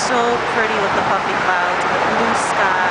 so pretty with the puffy clouds and the blue sky.